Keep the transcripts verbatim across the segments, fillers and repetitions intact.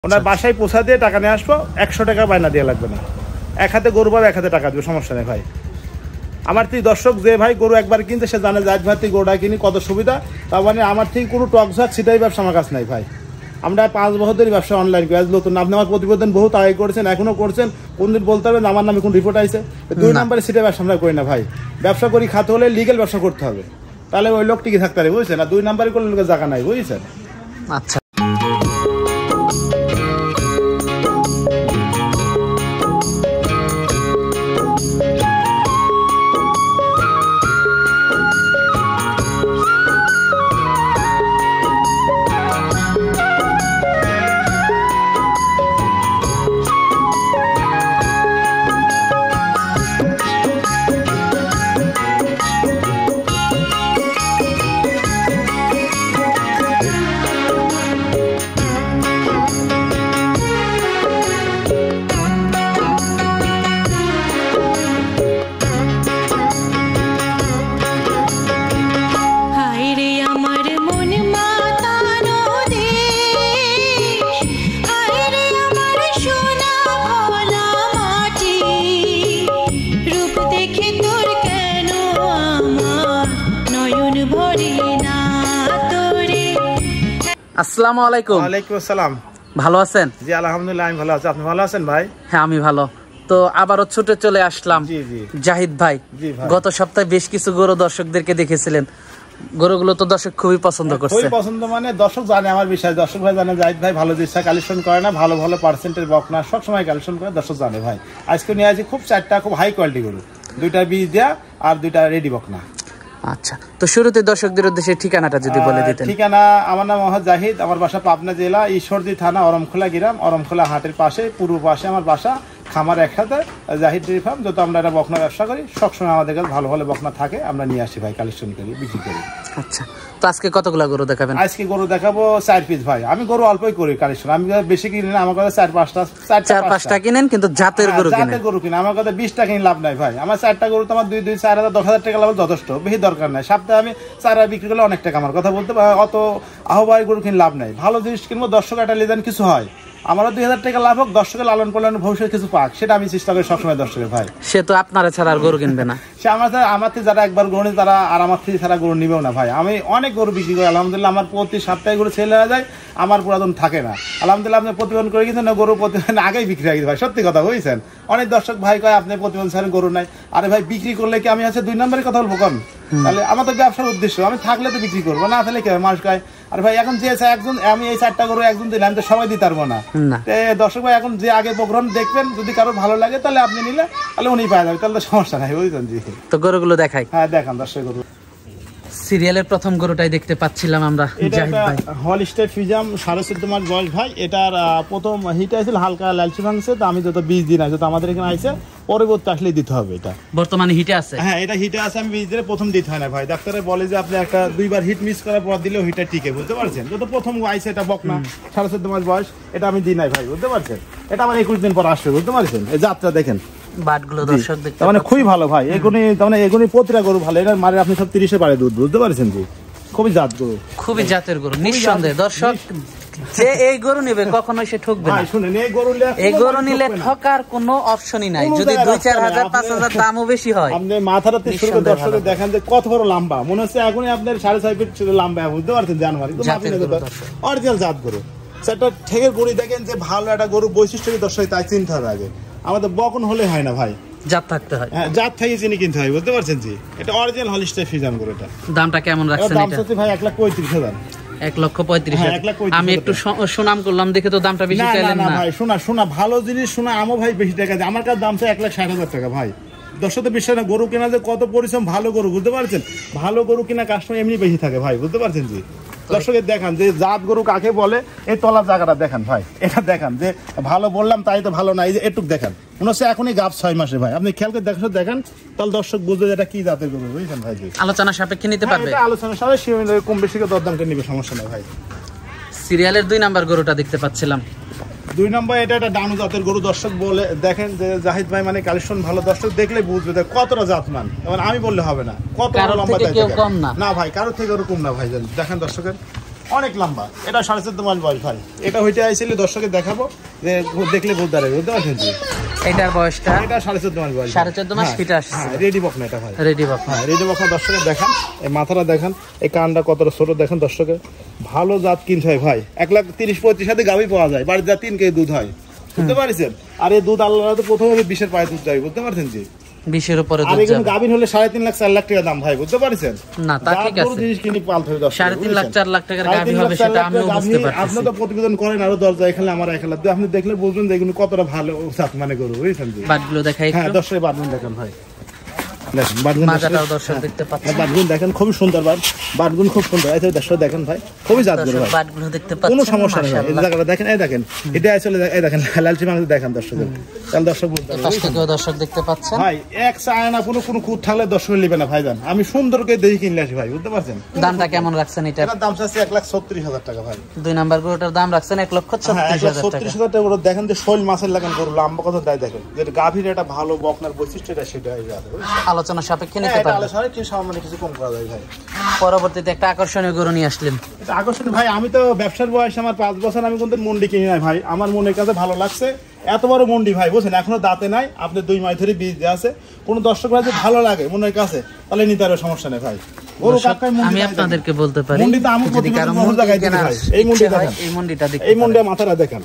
ওনার বাসায় পৌঁছা দিয়ে টাকা নিয়ে আসবো, একশো টাকা বায়না দেওয়া লাগবে না। এক হাতে গরু পাবে, এক হাতে টাকা দেবে, সমস্যা নেই ভাই। আমার থেকে দর্শক যে ভাই গরু একবার কিনতে সে জানে জাহিদ ভাই থেকে গরুটা কিনি কত সুবিধা। তার মানে আমার থেকে কোনো টকঝাক ছিটাই ব্যবসা আমার কাছে নাই ভাই। আমরা পাঁচ বছর ধরে ব্যবসা অনলাইন করে নতুন। আপনি আমার প্রতিবেদন বহুত আগে করেছেন, এখনও করছেন। কোনদিন বলতে হবে আমার নামে কোন রিপোর্ট আছে? দুই নম্বরে সিটে ব্যবসা আমরা করি না ভাই। ব্যবসা করি খাতে হলে লিগেল ব্যবসা করতে হবে, তাহলে ওই লোক টিকে থাকতে পারে, বুঝছেন? আর দুই নম্বরে কোনো লোকের জায়গা নাই, বুঝছেন? আচ্ছা, আসসালামু আলাইকুম। ওয়ালাইকুম আসসালাম। ভালো আছেন? জি আলহামদুলিল্লাহ, আমি ভালো আছি। আপনি ভালো আছেন ভাই? হ্যাঁ আমি ভালো। তো আবারও ছুটে চলে আসলাম। জি জি জাহিদ ভাই, গত সপ্তাহে বেশ কিছু গরু দর্শকদেরকে দেখেছিলেন, গরুগুলো তো দর্শক খুবই পছন্দ করছে। খুবই পছন্দ মানে দর্শক জানে আমার বিষয়। দর্শক ভাই জানে জাহিদ ভাই ভালো জিনিস কালেকশন করে না, ভালো ভালো পার্সেন্টের বকনা সব সময় কালেকশন করে, দর্শক জানে ভাই। আজকে নিয়ে আসি খুব চারটা খুব হাই কোয়ালিটি গরু, দুইটা বীজ দেয়া আর দুইটা রেডি বকনা। আচ্ছা, তো শুরুতে দর্শকদের উদ্দেশ্যে ঠিকানাটা যদি বলে দিতেন। ঠিকানা, আমার নাম মোহাম্মদ জাহিদ, আমার বাসা পাবনা জেলা ঈশ্বরদী থানা অরমখোলা গ্রাম, অরমখোলা হাটের পাশে পূর্ব পাশে আমার বাসা। খামার একসাথে জাহিদ ডেয়ারি ফার্ম। যত আমরা একটা বকনা ব্যবসা করি সবসময় আমাদের কাছে ভালো ভালো বকনা থাকে, আমরা নিয়ে আসি ভাই, কালেকশন করি, বিক্রি করি। আচ্ছা, তো আজকে কতগুলা গরু দেখাবেন? আজকে গরু দেখাবো চার পিস ভাই। আমি গরু অল্পই করি কালেকশন, আমি বেশি কিনি না। আমার কাছে চার পাঁচটা চার পাঁচটা কিনেন, কিন্তু জাতের গরু কিনেন। জাতের গরু কিনে আমার কাছে বিশটা কিনে লাভ নাই ভাই। আমার চারটা গরু তো আমার দুই দুই চার হাজার দশ হাজার টাকা লাভ যথেষ্ট, বেশি দরকার নাই। সপ্তাহে আমি চার হাজার বিক্রি করলে অনেক টাকা। আমার কথা বলতে অত আহ্বায়ক গরু কিনে লাভ নাই। ভালো জিনিস কিনবো, দর্শক একটা লেদান কিছু হয়, আমারও দুই হাজার টাকা লাভ হোক, দর্শকের লালন পালন ভবিষ্যৎ কিছু পাক, সেটা আমি চেষ্টা করি সবসময় দর্শকের ভাই। সে তো আপনারা ছাড়া আর গরু কিনবে না। সে আমার আমার থেকে যারা একবার গরু নেই তারা আর আমার থেকে ছাড়া গরু নিবেও না ভাই। আমি অনেক গরু বিক্রি করি আলহামদুলিল্লাহ। আমার প্রতি সপ্তাহে গরু ছেলে হয়ে যায়, আমার পুরাতন থাকে না আলহামদুলিল্লাহ। আপনি প্রতিবেদন করে কিন্তু না গরু প্রতিবেদন আগেই বিক্রি হয়ে গেছে ভাই, সত্যি কথা বুঝছেন। অনেক দর্শক ভাই কয় আপনি প্রতিবেদন ছাড়েন গরু নাই। আরে ভাই বিক্রি করলে কি আমি আছে দুই নম্বরের কথা বলবো? কোন তাহলে আমার তো ব্যবসার উদ্দেশ্য, আমি থাকলে তো বিক্রি করবো, না তাহলে কি মানুষ কয় আরে ভাই এখন যে একজন আমি এই চারটা গরু একজন দিলে আমি তো সবাই দিতে পারবো না। দর্শক ভাই এখন যে আগে প্রোগ্রাম দেখবেন, যদি কারো ভালো লাগে তাহলে আপনি নিলে তাহলে উনি পাওয়া যাবে, তাহলে তো সমস্যা নাই, বুঝলেন? জি, তো গরুগুলো দেখাই। হ্যাঁ দেখান দর্শক গরু। সিরিয়ালের প্রথম গরুটাই দেখতে পাচ্ছিলাম আমরা, জাহিদ ভাই। হলিস্টার ফিজাম, সাড়ে চোদ্দ মাস বয়স ভাই। এটার প্রথম হিট আসছিল হালকা লালচি ভাঙছে, তো আমি যত বীজ দিন আছে তো আমাদের এখানে আইসে পরবর্তী আসলে দিতে হবে। এটা বর্তমানে হিটে আছে। হ্যাঁ এটা হিটে আছে, আমি বীজ দিলে প্রথম দিতে হয় না ভাই। ডাক্তারে বলে যে আপনি একটা দুইবার হিট মিস করার পর দিলেও হিটটা টিকে, বুঝতে পারছেন? যত প্রথম আইসে এটা বকনা, সাড়ে চোদ্দ মাস বয়স, এটা আমি দিই নাই ভাই, বুঝতে পারছেন? এটা আমার একুশ দিন পর আসবে, বুঝতে পারছেন? এই যাত্রা দেখেন বাটগুলো দর্শক দেখতে মানে খুবই ভালো ভাই। এগুনি মানে এগুনি প্রতিটা গরু ভালো। এটা মারে আপনি সব তিরিশে পারে দুধ, বুঝতে পারছেন? জি, খুবই জাত গরু, খুবই জাতের গরু নিঃসন্দেহে। দর্শক যে এই গরু নেবে কখনোই সে ঠকবে না। শুনেন, এই গরু এই গরু নিলে ঠকার কোনো অপশনই নাই। যদি দুই চার হাজার পাঁচ হাজার দামও বেশি হয়, আপনি মাথাটা শুরু করে দর্শকের দেখেন যে কত বড় লম্বা, মনে হচ্ছে এখনই আপনার সাড়ে ছয় ফিট লম্বা, বুঝতে পারছেন? জানুয়ারি অরিজিনাল জাত গরু। সেটা ঠেকের গরু দেখেন যে ভালো একটা গরু বৈশিষ্ট্য দর্শক তাই চিন্তা হবে আগে। আমাদের বকন হলে হয় না ভাই, জাত থাকতে হয়। হ্যাঁ জাত থেকে চিনি কিনতে হয়, বুঝতে পারছেন? জি, এটা অরিজিনাল হলিস্টার ফিজাম গরু। এটা দামটা কেমন রাখছেন? দাম হচ্ছে ভাই এক লাখ পঁয়ত্রিশ হাজার। এক লক্ষ পঁয়ত্রিশ হাজার। আমি একটু সুনাম করলাম দেখে তো দামটা বেশি চাইলেন না ভাই। শোনা শোনা ভালো জিনিস শোনা, আমও ভাই বেশি টাকা দেয়। আমার কাছে দাম চাই এক লাখ ষাট হাজার টাকা ভাই। দর্শক বিশ্বাস না, গরু কেনা যে কত পরিশ্রম, ভালো গরু, বুঝতে পারছেন? ভালো গরু কিনা কাস্টমার এমনি বেশি থাকে ভাই, বুঝতে পারছেন? জি, দর্শকের দেখান যে জাত গরু কাকে বলে। এই তলার জায়গাটা দেখান ভাই, এটা দেখান যে ভালো বললাম তাই তো ভালো না। এই যে এটুক দেখান, মনে হচ্ছে এখনই গাছ ছয় মাসে ভাই। আপনি খেয়াল করে দেখেন দেখেন তাহলে দর্শক বুঝবে যে এটা কি জাতের গরু, বুঝছেন ভাই? আলোচনা সাপেক্ষে নিতে পারবে। আলোচনা সাপেক্ষে কম বেশি দরদাম করে নিবে, সমস্যা নেই ভাই। সিরিয়ালের দুই নাম্বার গরুটা দেখতে পাচ্ছিলাম। দুই নম্বর এটা একটা ডানু জাতের গরু। দর্শক বলে দেখেন যে জাহিদ ভাই মানে কালেকশন ভালো, দর্শক দেখলে বুঝবে যে কতটা জাতমান। আমি বললে হবে না, কত লম্বা কম না। না ভাই কারোর থেকে ওরকম না ভাই। দেখেন দর্শকের অনেক লম্বা, এটা সাড়ে চোদ্দ মাস বয়স ভাই। এটা হইতে আইছিল দর্শকে দেখাবো যে দেখলে বুঝতে পারবে, বুঝতে পারছেন জি। এটার বয়সটা এটা সাড়ে চোদ্দ মাস বয়স, সাড়ে চোদ্দ মাস ফিট আসছে। রেডি বকনা এটা ভাই, রেডি বকনা। হ্যাঁ রেডি বকনা। দর্শকে দেখান এই মাথাটা দেখান, এই কানটা কতটা ছোট দেখেন দর্শকে। ভালো জাত কিনতে হয় ভাই, এক লাখ তিরিশ পঁয়ত্রিশ সাথে গাভী পাওয়া যায়, বাড়ির যা তিন কেজি দুধ হয়, বুঝতে পারছেন। আর এই দুধ আল্লাহ তো প্রথমে বিশের পায়ে দুধ যায়, বুঝতে পারছেন জি। বিশের উপরে আর এখানে গাভীর হলে সাড়ে তিন লাখ চার লাখ টাকা দাম ভাই, বুঝতে পারছেন না? তা ঠিক আছে, জিনিস কিনে পালতে হবে দর্শক। সাড়ে তিন লাখ চার লাখ টাকার গাভী হবে সেটা আমিও বুঝতে পারছি। আপনি তো প্রতিবেদন করেন আরো দরজা এখানে আমার এখানে, আপনি দেখলে বুঝবেন যে এগুলো কতটা ভালো জাত মানে গরু, বুঝছেন জি। বাটগুলো দেখাই হ্যাঁ একটু। দর্শক বাটগুলো দেখেন ভাই, দেখেন বাটগুলো মাজাটাও দর্শক দেখতে পাচ্ছেন। বাটগুলো দেখেন খুবই সুন্দর, বাট বাটগুলো খুব সুন্দর। এই দর্শক দেখেন ভাই, খুবই জাত গরু ভাই, বাটগুলো দেখতে পাচ্ছেন, কোনো সমস্যা নেই। এই জায়গাটা দেখেন, এই দেখেন এটা আসলে এই দেখেন লালচি মাংস দেখেন দর্শক, তাহলে দর্শক বুঝতে পারবে। পাশ থেকেও দর্শক দেখতে পাচ্ছেন ভাই এক চায় না, কোনো কোনো খুঁত থাকলে দর্শক নেবে না ভাইজান, আমি সুন্দর করে দেখে কিনলে আসি ভাই, বুঝতে পারছেন। দামটা কেমন রাখছেন এটার? এটার দাম চাচ্ছে এক লাখ ছত্রিশ হাজার টাকা ভাই। দুই নাম্বার গরুটার দাম রাখছেন এক লক্ষ ছত্রিশ হাজার টাকা। ছত্রিশ হাজার টাকা দেখেন যে শৈল মাছের লাগান গরু লম্বা কথা দেয়, দেখেন যে গাভীর একটা ভালো বকনার বৈশিষ্ট্যটা সেটা আলোচনা সাপেক্ষে নিতে পারবেন, কি সামান্য কিছু কম করা যায় ভাই। পরবর্তীতে একটা আকর্ষণীয় গরু নিয়ে আসলেন। এটা আকর্ষণীয় ভাই, আমি তো ব্যবসার বয়স আমার পাঁচ বছর, আমি কিন্তু মন্ডি কিনি নাই ভাই, আমার মনের কাছে ভালো লাগছে। এত বড় মন্ডি ভাই, বুঝছেন, এখনো দাঁতে নাই, আপনি দুই মাস ধরে বীজ দেওয়া আছে, কোনো দর্শক ভাই যদি ভালো লাগে মনের কাছে তাহলে নিতে পারবে, সমস্যা নেই ভাই। আমি আপনাদেরকে বলতে পারি মন্ডিটা আমি যদি কারো মন জায়গায় দিই ভাই, এই মন্ডি দেখেন, এই মন্ডিটা দেখেন, এই মন্ডির মাথাটা দেখেন,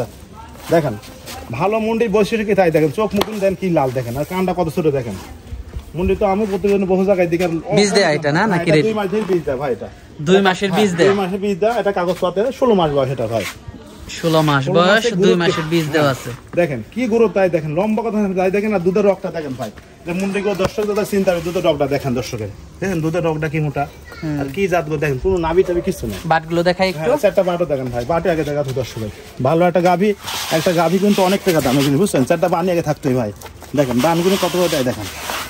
দেখেন ভালো মন্ডির বৈশিষ্ট্য কি তাই দেখেন, চোখ মুখ দেন কি লাল দেখেন, আর কানটা কত ছোট দেখেন। মন্ডি তো আমি প্রতিদিন বহু জায়গায় দিকে বীজ দেয় এটা না নাকি? দুই মাসের বীজ দেয় ভাই, এটা দুই মাসের বীজ দেয়, দুই মাসের বীজ দেয়, এটা কাগজ পাতে ষোলো মাস বয়স এটা ভাই, ষোলো মাস বয়স, দুই মাসের বীজ দেওয়া আছে। দেখেন কি গরু তাই দেখেন, লম্বা কথা তাই দেখেন, আর দুধের রকটা দেখেন ভাই, মুন্ডি গো দর্শক দাদা চিন্তা করে দুধের রকটা দেখেন দর্শকের, দেখেন দুধের রকটা কি মোটা আর কি জাত গো দেখেন, কোনো নাভি টাভি কিছু না। বাটগুলো দেখাই একটু, চারটা বাটও দেখেন ভাই, বাটে আগে দেখা তো দর্শকের ভালো একটা গাভী, একটা গাভী কিন্তু অনেক টাকা দাম, বুঝছেন, চারটা বানি আগে থাকতোই ভাই। দেখেন বানগুলো কত দেয় দেখেন,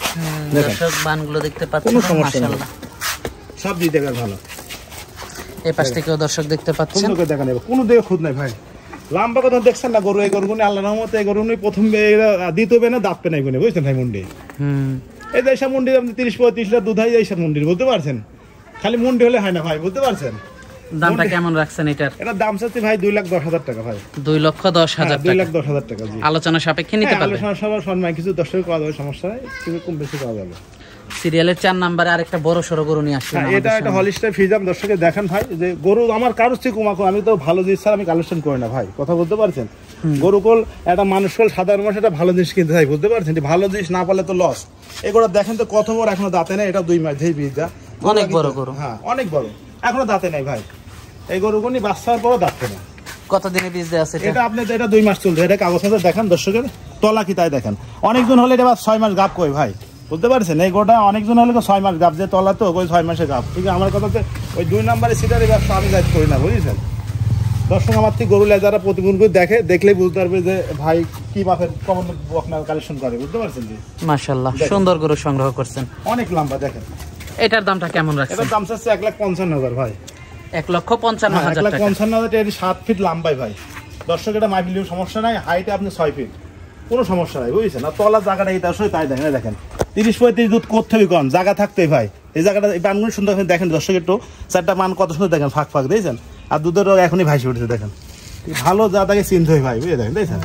দর্শক বানগুলো দেখতে পাচ্ছেন, কোনো সমস্যা নেই, মাশাআল্লাহ সব দিক দেখেন ভালো। এই পাশ থেকেও দর্শক দেখতে পাচ্ছেন, সুন্দর করে দেখেন, কোনো দিকে খুদ নাই ভাই, লম্বা কথা দেখছেন না গরু, এই গরুগুনি আল্লাহর রহমতে এই গরুগুনি প্রথম দ্বিতীয় বেনে দাঁত পেনাই গুনে, বুঝছেন ভাই মন্ডি। হুম এই যে এইসব মন্ডির আপনি তিরিশ পঁয়ত্রিশ লিটার দুধ হয় এইসব মন্ডির, বুঝতে পারছেন, খালি মন্ডি হলে হয় না ভাই, বুঝতে পারছেন। দামটা কেমন রাখছেন এটার? এটার দাম চাচ্ছি ভাই দুই লাখ দশ হাজার টাকা ভাই, দুই লক্ষ দশ হাজার দুই টাকা, লাখ দশ হাজার টাকা জি। আলোচনা সাপেক্ষে নিতে পারবেন, আলোচনা সবার সম্মান কিছু দশ টাকা করা যাবে, সমস্যা নেই, কিছু কম বেশি করা যাবে। সিরিয়ালের চার নাম্বারে আরেকটা বড় সড়ো গরু নিয়ে আসছেন, এটা একটা হলিস্টার ফিজাম দর্শকে দেখেন ভাই, যে গরু আমার কারোর চেয়ে কমাকো, আমি তো ভালো জিনিস ছাড়া আমি কালেকশন করি না ভাই, কথা বলতে পারছেন। গরু কল একটা মানুষ কল সাধারণ মানুষ একটা ভালো জিনিস কিনতে চাই, বুঝতে পারছেন, ভালো জিনিস না পারলে তো লস। এগুলো দেখেন তো কত বড়, এখনো দাঁতে নেই, এটা দুই মাস ধরে বীজটা, অনেক বড় গরু, হ্যাঁ অনেক বড়, এখনো দাঁতে নেই ভাই, এই গরুগুনি বাচ্চার পরও দাঁতে না। কতদিনে বীজ দেওয়া আছে এটা আপনি এটা দুই মাস চলছে, এটা কাগজ আছে দেখেন দর্শকের তলা কি তাই দেখেন, অনেকজন হলে এটা ছয় মাস গাপ কই ভাই, বুঝতে পারছেন, এই গোটা অনেকজন হলে তো ছয় মাস গাপ, যে তলা তো ওই ছয় মাসে গাপ, ঠিক আছে। আমার কথাতে ওই দুই নাম্বারের সিটারের ব্যবসা আমি যাই করি না, বুঝেছেন। দর্শক আমার থেকে গরু লেজ যারা প্রতিদিন করে দেখে, দেখলেই বুঝতে পারবে যে ভাই কি মাপের কমন আপনার কালেকশন করে, বুঝতে পারছেন জি। মাশাআল্লাহ সুন্দর গরু সংগ্রহ করছেন, অনেক লম্বা দেখেন। এটার দামটা কেমন রাখছেন? এটার দাম চাচ্ছে এক লাখ পঞ্চান্ন হাজার ভাই, এক লক্ষ পঞ্চান্ন এক হাজার লাখ টাকা। পঞ্চান্ন হাজার টাকা, সাত ফিট লম্বাই ভাই দর্শক, এটা মাইপিলেও সমস্যা নাই, হাইটে আপনি ছয় ফিট, কোনো সমস্যা নাই, বুঝছেন। আর তলার জায়গাটা এই দর্শক তাই দেখেন, দেখেন তিরিশ পঁয়ত্রিশ দুধ করতে হবে কম, জায়গা থাকতেই ভাই, এই জায়গাটা এই বানগুলো সুন্দর দেখেন দর্শক, একটু চারটা মান কত সুন্দর দেখেন, ফাঁক ফাঁক দিয়েছেন, আর দুধেরও এখনই ভাইসে উঠেছে দেখেন, ভালো যা তাকে চিন্তা হয় ভাই, বুঝে দেখেন দেখেন।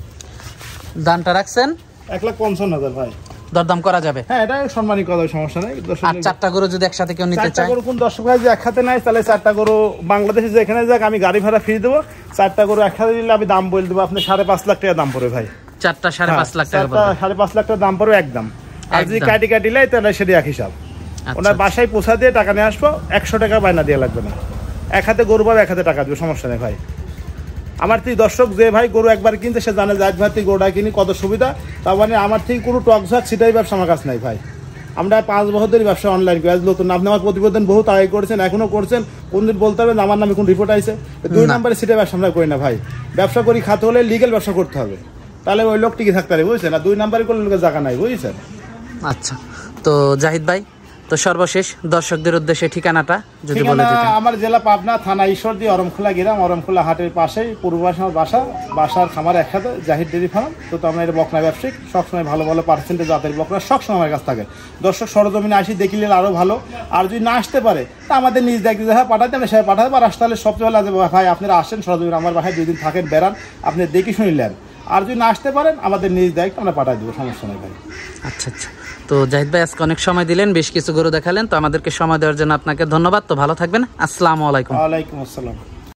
দামটা রাখছেন এক লাখ পঞ্চান্ন হাজার ভাই, দরদাম করা যাবে, হ্যাঁ এটা সম্মানী করা সমস্যা নাই। আর চারটা গরু যদি একসাথে কেউ নিতে চায়, গরু কোন দর্শক ভাই যে একসাথে নাই, তাহলে চারটা গরু বাংলাদেশে যেখানে যাক আমি গাড়ি ভাড়া ফ্রি দেবো, চারটা গরু একসাথে দিলে আমি দাম বলে দেবো, আপনি সাড়ে পাঁচ লাখ টাকা দাম পড়বে ভাই, চারটা সাড়ে পাঁচ লাখ টাকা, সাড়ে পাঁচ লাখ টাকা দাম পড়বে একদম। আর যদি কাটি কাটি লাই তাহলে সেটা এক হিসাব, ওনার বাসায় পোষা দিয়ে টাকা নিয়ে আসবো, একশো টাকা বায়না দিয়ে লাগবে না, এক হাতে গরু পাবে এক হাতে টাকা দেবে, সমস্যা নেই ভাই। আমার থেকে দর্শক যে ভাই গরু একবার কিনতে সে জানে যে আজ ভাই থেকে গরুটা কিনি কত সুবিধা, তার মানে আমার থেকে কোনো টক ঝাক সেটাই ব্যবসা আমার কাছে নাই ভাই। আমরা পাঁচ বছর ধরে ব্যবসা অনলাইন করি, আজ নতুন আপনি আমার প্রতিবেদন বহু আগে করেছেন, এখনো করছেন, কোনদিন বলতে পারবেন আমার নামে কোন রিপোর্ট আছে? দুই নম্বরে সেটাই ব্যবসা আমরা করি না ভাই, ব্যবসা করি খাতে হলে লিগেল ব্যবসা করতে হবে, তাহলে ওই লোক টিকে থাকতে পারে, বুঝছেন। আর দুই নম্বরে কোনো লোকের জায়গা নাই, বুঝছেন। আচ্ছা, তো জাহিদ ভাই তো সর্বশেষ দর্শকদের উদ্দেশ্যে ঠিকানাটা যদি বলে ঠিকানা দিতেন। আমার জেলা পাবনা, থানা ঈশ্বরদী, অরমখোলা গ্রাম, অরমখোলা হাটের পাশেই পূর্ব পাশে আমার বাসা। বাসার খামার একসাথে জাহিদ ডেয়ারি ফার্ম। তো তো আমরা এটা বকনা ব্যবসায়িক, সবসময় ভালো ভালো পার্সেন্টেজ জাতের বকনা সবসময় আমার কাছে থাকে। দর্শক সরজমিনে আসি দেখিলে আরও ভালো, আর যদি না আসতে পারে তা আমাদের নিজ দায়িত্ব দেখা পাঠাতে আমি সে পাঠাতে পারি। আসতে হলে সবচেয়ে ভালো আছে ভাই আপনারা আসেন সরজমিনে আমার বাসায় দুই দিন থাকেন, বেড়ান, আপনি দেখি শুনিলেন। আর যদি না আসতে পারেন আমাদের নিজ দায়িত্ব আমরা পাঠাই দেবো, সমস্যা নেই ভাই। আচ্ছা আচ্ছা, তো জাহিদ ভাই আজকে অনেক সময় দিলেন, বেশ কিছু গরু দেখালেন, তো আমাদেরকে সময় দেওয়ার জন্য আপনাকে ধন্যবাদ। তো ভালো থাকবেন, আসসালামু আলাইকুম। ওয়ালাইকুম আসসালাম।